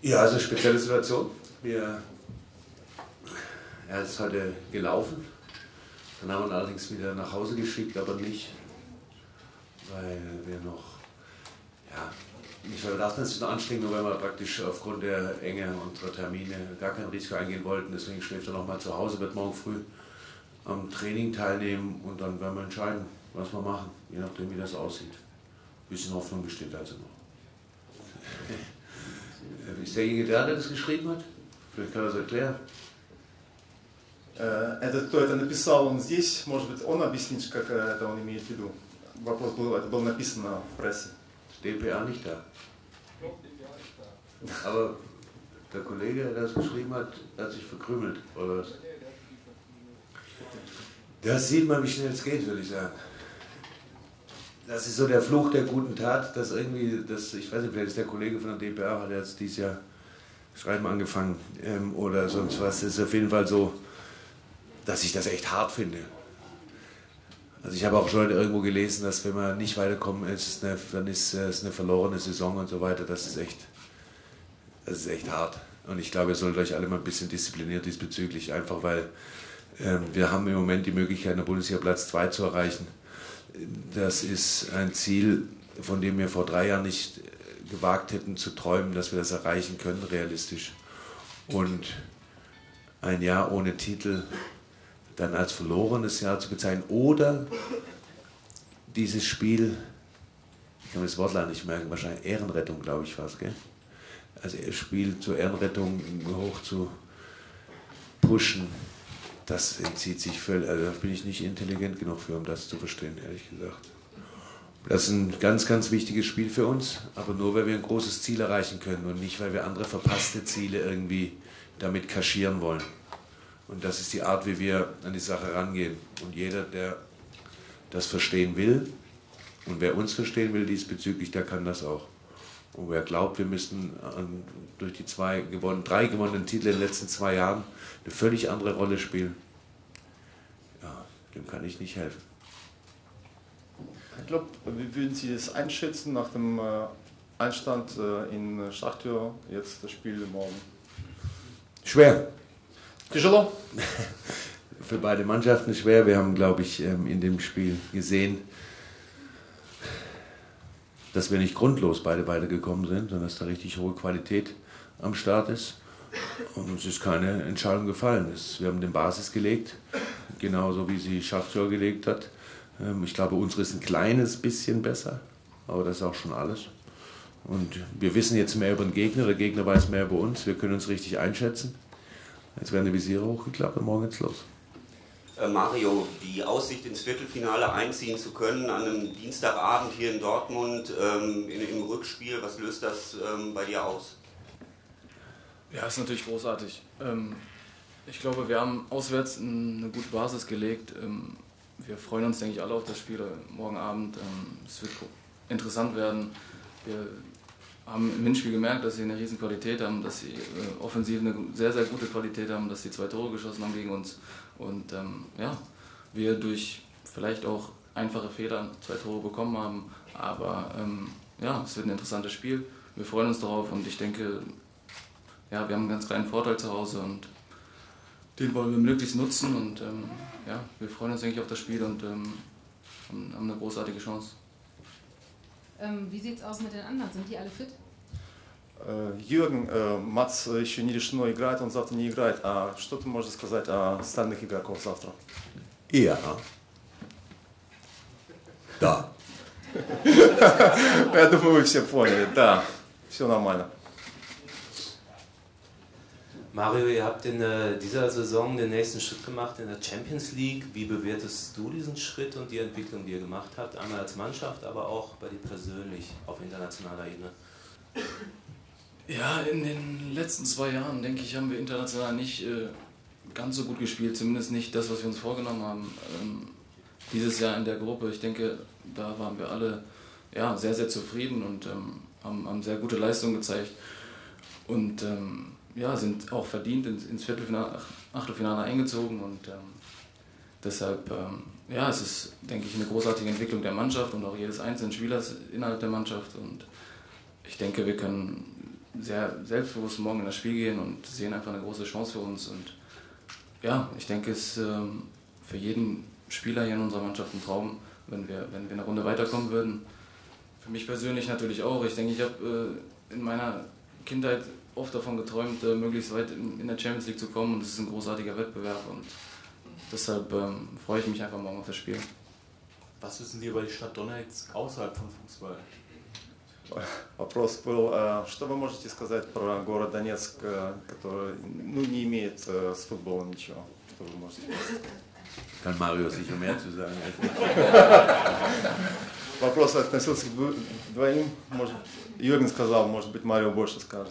Ja, also spezielle Situation. Er ist heute gelaufen. Dann haben wir ihn allerdings wieder nach Hause geschickt, aber nicht, weil wir noch, ja, nicht weil wir dachten, es ist noch anstrengend, nur weil wir praktisch aufgrund der Enge unserer Termine gar kein Risiko eingehen wollten. Deswegen schläft er noch mal zu Hause, wird morgen früh am Training teilnehmen und dann werden wir entscheiden, was wir machen, je nachdem wie das aussieht. Ein bisschen Hoffnung besteht also noch. Ist derjenige der das geschrieben hat? Vielleicht kann er das erklären. Этот, кто это написал, он здесь, может быть, он объяснит, как это он имеет в виду. Вопрос был, это было написано в прессе. DPA nicht da. Aber der Kollege, der das geschrieben hat, hat sich verkrümelt, oder was? Das sieht man, wie schnell es geht, würde ich sagen. Das ist so der Fluch der guten Tat, dass irgendwie, ich weiß nicht, vielleicht ist der Kollege von der DPA, hat jetzt dieses Jahr Schreiben angefangen oder sonst was. Es ist auf jeden Fall so, dass ich das echt hart finde. Also ich habe auch schon irgendwo gelesen, dass wenn wir nicht weiterkommen, dann ist es eine verlorene Saison und so weiter. Das ist echt hart. Und ich glaube, ihr solltet euch alle mal ein bisschen diszipliniert diesbezüglich, einfach weil wir haben im Moment die Möglichkeit, in der Bundesliga Platz 2 zu erreichen. Das ist ein Ziel, von dem wir vor 3 Jahren nicht gewagt hätten zu träumen, dass wir das erreichen können, realistisch. Und ein Jahr ohne Titel dann als verlorenes Jahr zu bezeichnen oder dieses Spiel, ich kann mir das Wort leider nicht merken, wahrscheinlich Ehrenrettung, glaube ich fast, gell? Also Spiel zur Ehrenrettung hoch zu pushen, das entzieht sich völlig, also da bin ich nicht intelligent genug für, um das zu verstehen, ehrlich gesagt. Das ist ein ganz, ganz wichtiges Spiel für uns, aber nur, weil wir ein großes Ziel erreichen können und nicht, weil wir andere verpasste Ziele irgendwie damit kaschieren wollen. Und das ist die Art, wie wir an die Sache rangehen. Und jeder, der das verstehen will und wer uns verstehen will diesbezüglich, der kann das auch. Und wer glaubt, wir müssten durch die 3 gewonnenen Titel in den letzten 2 Jahren eine völlig andere Rolle spielen, ja, dem kann ich nicht helfen. Ich glaube, wie würden Sie das einschätzen nach dem Einstand in Schachtor, jetzt das Spiel morgen? Schwer. Tяжело? Für beide Mannschaften schwer. Wir haben, glaube ich, in dem Spiel gesehen, dass wir nicht grundlos beide weitergekommen sind, sondern dass da richtig hohe Qualität am Start ist. Und uns ist keine Entscheidung gefallen. Wir haben den Basis gelegt, genauso wie sie Schachtor gelegt hat. Ich glaube, unsere ist ein kleines bisschen besser, aber das ist auch schon alles. Und wir wissen jetzt mehr über den Gegner, der Gegner weiß mehr über uns, wir können uns richtig einschätzen. Jetzt werden die Visiere hochgeklappt und morgen geht's los. Mario, die Aussicht ins Viertelfinale einziehen zu können an einem Dienstagabend hier in Dortmund im Rückspiel, was löst das bei dir aus? Ja, ist natürlich großartig. Ich glaube, wir haben auswärts eine gute Basis gelegt. Wir freuen uns, denke ich, alle auf das Spiel morgen Abend. Es wird interessant werden. Wir haben im Hinspiel gemerkt, dass sie eine riesen Qualität haben, dass sie offensiv eine sehr, sehr gute Qualität haben, dass sie 2 Tore geschossen haben gegen uns. Und ja, wir durch vielleicht auch einfache Fehler 2 Tore bekommen haben. Aber ja, es wird ein interessantes Spiel. Wir freuen uns darauf und ich denke, ja, wir haben einen ganz kleinen Vorteil zu Hause und den wollen wir möglichst nutzen. Und ja, wir freuen uns, denke ich, auf das Spiel und haben eine großartige Chance. Wie sieht es aus mit den anderen? Sind die alle fit? Юрген, Мац еще не решено, играет он завтра, не играет. А что ты можешь сказать о остальных игроках завтра? Ja. Da. Я думаю, вы все поняли. Да, все нормально. Mario, ihr habt in dieser Saison den nächsten Schritt gemacht in der Champions League. Wie bewertest du diesen Schritt und die Entwicklung, die ihr gemacht habt? Einmal als Mannschaft, aber auch bei dir persönlich auf internationaler Ebene. Ja, in den letzten 2 Jahren, denke ich, haben wir international nicht ganz so gut gespielt. Zumindest nicht das, was wir uns vorgenommen haben. Dieses Jahr in der Gruppe, ich denke, da waren wir alle ja, sehr, sehr zufrieden und haben sehr gute Leistungen gezeigt. Und ja, sind auch verdient ins Viertelfinale, Achtelfinale eingezogen und deshalb, ja, es ist, denke ich, eine großartige Entwicklung der Mannschaft und auch jedes einzelnen Spielers innerhalb der Mannschaft und ich denke, wir können sehr selbstbewusst morgen in das Spiel gehen und sehen einfach eine große Chance für uns. Und ja, ich denke, es ist für jeden Spieler hier in unserer Mannschaft ein Traum, wenn wir eine Runde weiterkommen würden. Für mich persönlich natürlich auch. Ich denke, ich habe in meiner Kindheit oft davon geträumt, möglichst weit in der Champions League zu kommen, und es ist ein großartiger Wettbewerb und deshalb freue ich mich einfach morgen auf das Spiel. Was wissen Sie über die Stadt Донецк außerhalb von Fußball? Вопрос был, что вы можете сказать про город Донецк, который не имеет с футболом ничего? Что вы можете сказать? Kann Mario sicher mehr zu sagen. Вопрос относился к двоим. Может, Jürgen сказал, может быть, Марио больше скажет.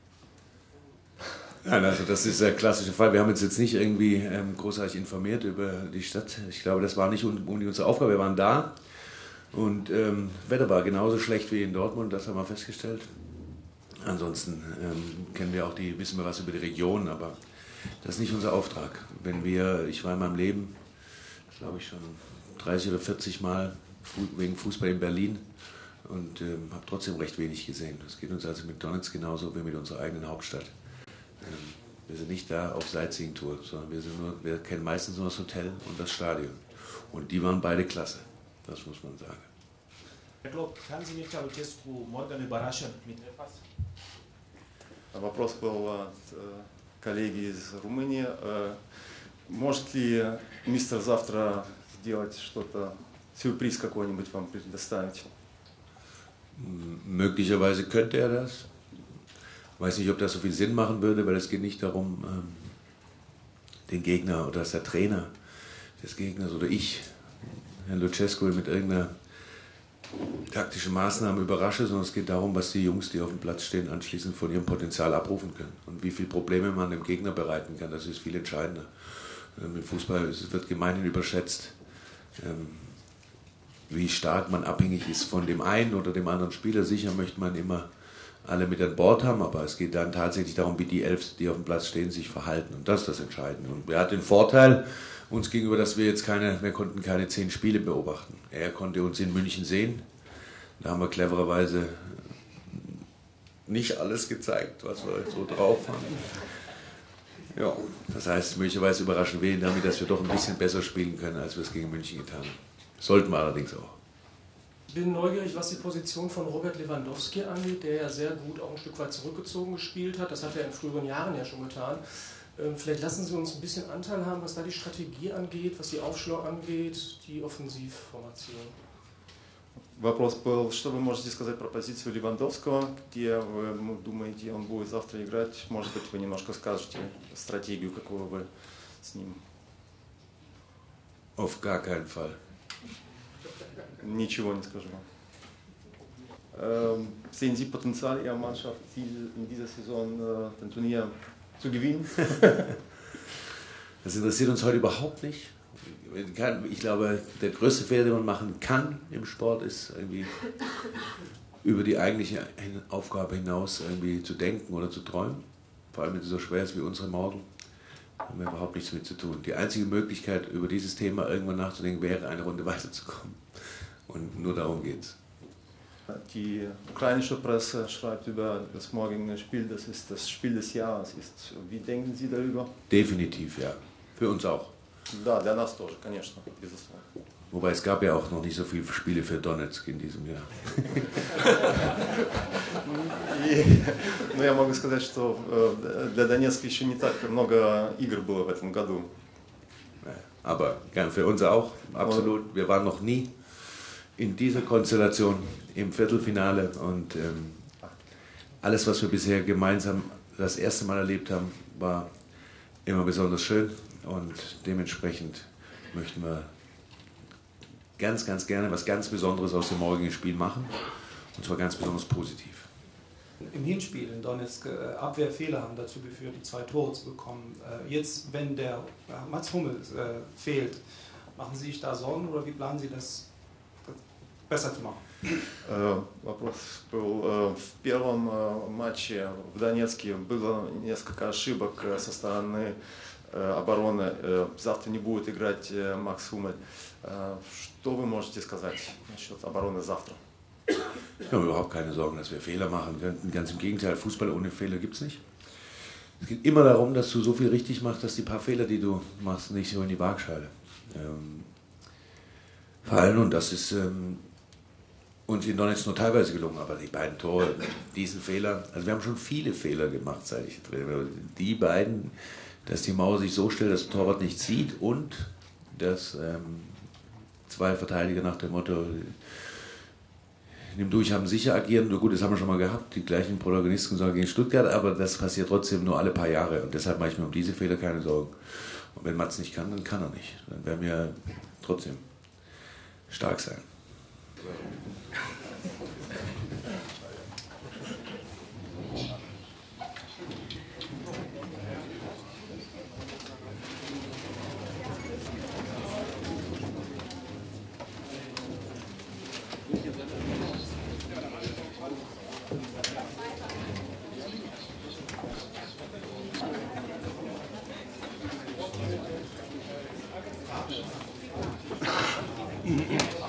Nein, also das ist der klassische Fall. Wir haben uns jetzt nicht irgendwie großartig informiert über die Stadt. Ich glaube, das war nicht unsere Aufgabe. Wir waren da und Wetter war genauso schlecht wie in Dortmund, das haben wir festgestellt. Ansonsten wissen wir was über die Region, aber das ist nicht unser Auftrag. Ich war in meinem Leben, glaube ich, schon 30 oder 40 Mal wegen Fußball in Berlin und habe trotzdem recht wenig gesehen. Das geht uns also mit Donetsk genauso wie mit unserer eigenen Hauptstadt. Wir sind nicht da auf Sightseeing-Tour, sondern wir kennen meistens nur das Hotel und das Stadion. Und die waren beide klasse, das muss man sagen. Kann Sie Mircea Lucescu morgen überraschen mit etwas? Вопрос был от коллеги из Румынии. Может ли мистер завтра сделать что-то, сюрприз какой-нибудь вам предоставить? Möglicherweise könnte er das. Ich weiß nicht, ob das so viel Sinn machen würde, weil es geht nicht darum, den Gegner oder dass der Trainer des Gegners oder ich, Herrn Lucescu, mit irgendeiner taktischen Maßnahme überrasche, sondern es geht darum, was die Jungs, die auf dem Platz stehen, anschließend von ihrem Potenzial abrufen können und wie viele Probleme man dem Gegner bereiten kann. Das ist viel entscheidender. Im Fußball wird gemeinhin überschätzt, wie stark man abhängig ist von dem einen oder dem anderen Spieler. Sicher möchte man immer alle mit an Bord haben, aber es geht dann tatsächlich darum, wie die 11, die auf dem Platz stehen, sich verhalten. Und das ist das Entscheidende. Und er hat den Vorteil uns gegenüber, dass wir konnten keine 10 Spiele beobachten. Er konnte uns in München sehen. Da haben wir clevererweise nicht alles gezeigt, was wir so drauf haben. Ja, das heißt, möglicherweise überraschen wir ihn damit, dass wir doch ein bisschen besser spielen können, als wir es gegen München getan haben. Sollten wir allerdings auch. Ich bin neugierig, was die Position von Robert Lewandowski angeht, der ja sehr gut auch ein Stück weit zurückgezogen gespielt hat. Das hat er in früheren Jahren ja schon getan. Vielleicht lassen Sie uns ein bisschen Anteil haben, was da die Strategie angeht, was die Aufstellung angeht, die Offensivformation. Вопрос был, что вы можете сказать про позицию Левандовского, где вы думаете, он будет завтра играть? Может быть, вы немножко скажете стратегию, какую вы с ним? Auf gar keinen Fall. Nичего не скажу. Sehen Sie Potenzial Ihrer Mannschaft in dieser Saison den Turnier zu gewinnen? Das interessiert uns heute überhaupt nicht. Ich glaube, der größte Fehler, den man machen kann im Sport, ist irgendwie über die eigentliche Aufgabe hinaus irgendwie zu denken oder zu träumen. Vor allem, wenn es so schwer ist wie unsere morgen, haben wir überhaupt nichts mit zu tun. Die einzige Möglichkeit, über dieses Thema irgendwann nachzudenken, wäre, eine Runde weiterzukommen. Und nur darum geht's. Die ukrainische Presse schreibt über das morgige Spiel, dass es das Spiel des Jahres ist. Wie denken Sie darüber? Definitiv, ja. Für uns auch. Да, для нас тоже, конечно, безусловно. Wobei es gab ja auch noch nicht so viele Spiele für Donetsk in diesem Jahr. Но я могу сказать, что для Донецка еще не так много игр было в этом году. Aber für uns auch, absolut. Wir waren noch nie in dieser Konstellation im Viertelfinale und alles, was wir bisher gemeinsam das erste Mal erlebt haben, war immer besonders schön und dementsprechend möchten wir ganz, ganz gerne was ganz Besonderes aus dem morgigen Spiel machen und zwar ganz besonders positiv. Im Hinspiel in Donetsk Abwehrfehler haben dazu geführt, die 2 Tore zu bekommen. Jetzt, wenn der Mats Hummels fehlt, machen Sie sich da Sorgen oder wie planen Sie das besser zu machen? Вопрос был, в первом матче в Донецке было несколько ошибок со стороны обороны. Завтра не будет играть Макс Хумель. Что вы можете сказать насчет обороны завтра? Ich habe überhaupt keine Sorgen, dass wir Fehler machen könnten. Ganz im Gegenteil, Fußball ohne Fehler gibt es nicht. Es geht immer darum, dass du so viel richtig machst, dass die paar Fehler, die du machst, nicht so in die Waagschale fallen. Und das ist uns in Donetsk nur teilweise gelungen. Aber die beiden Tore, diesen Fehler, also wir haben schon viele Fehler gemacht, seit ich Trainer bin. Die beiden, dass die Mauer sich so stellt, dass der Torwart nicht sieht und dass zwei Verteidiger nach dem Motto nimm durch, haben sicher agieren. Nur gut, das haben wir schon mal gehabt, die gleichen Protagonisten gegen Stuttgart, aber das passiert trotzdem nur alle paar Jahre und deshalb mache ich mir um diese Fehler keine Sorgen. Und wenn Mats nicht kann, dann kann er nicht. Dann werden wir trotzdem stark sein. Mhm.